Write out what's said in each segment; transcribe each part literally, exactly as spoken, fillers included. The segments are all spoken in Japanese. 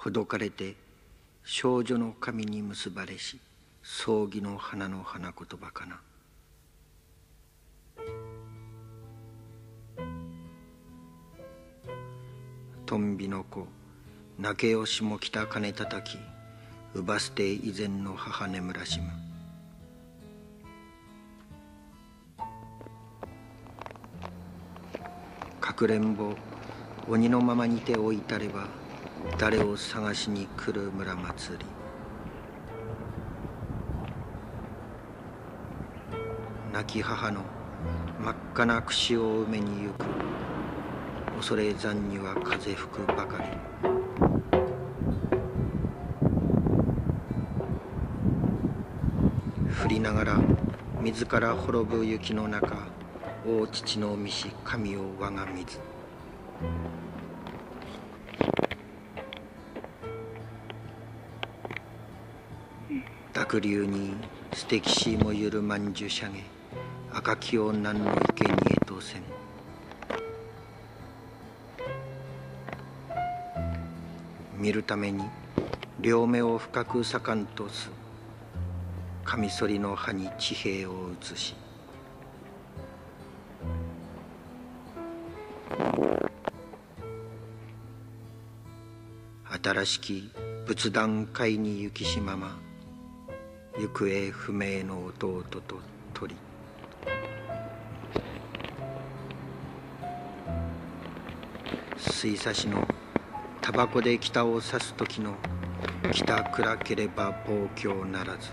ほどかれて少女の髪に結ばれし葬儀の花の花言葉かな。とんびの子泣けよしもきた金たたきうばすて以前の母眠らしむ。かくれんぼ鬼のままにて置いたれば誰を探しに来る村祭り。亡き母の真っ赤な櫛を埋めに行く。恐れ山には風吹くばかり。降りながら自ら滅ぶ雪の中、大父の御子神を我が水。濁流に捨てきしもゆるまんじゅしゃげ、赤きを何の生贄とせん。見るために両目を深くさかんとす、カミソリの刃に地平を移し、新しき仏壇会に行きしまま、行方不明の弟と鳥。水差しのタバコで北を指す時の北暗ければ望郷ならず。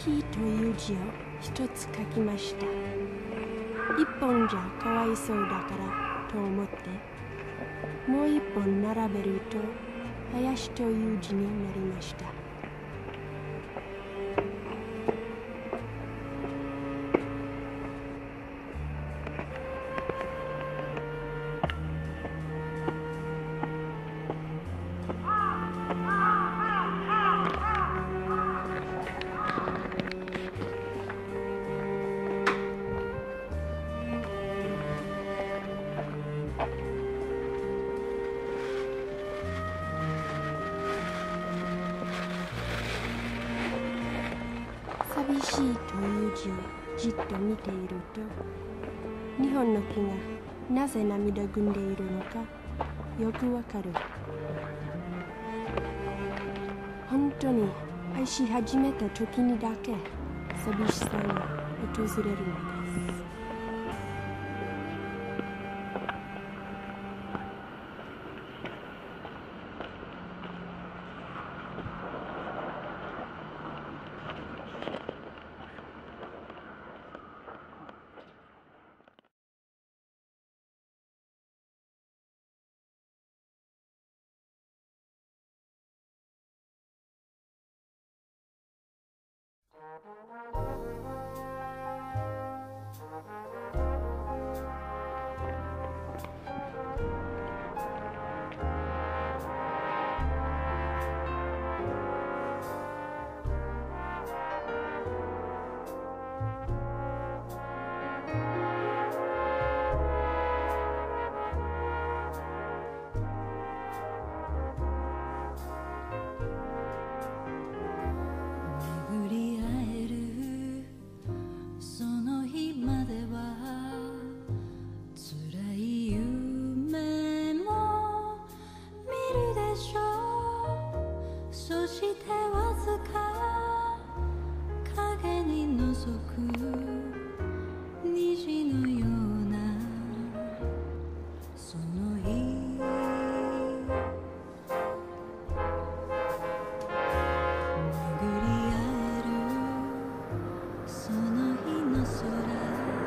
きという字を一つ書きました。一本じゃかわいそうだからと思って、もう一本並べると林という字になりました。寂しいという字をじっと見ていると、日本の木がなぜ涙ぐんでいるのかよくわかる。本当に愛し始めた時にだけ寂しさが訪れるのです。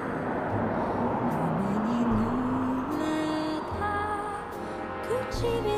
唇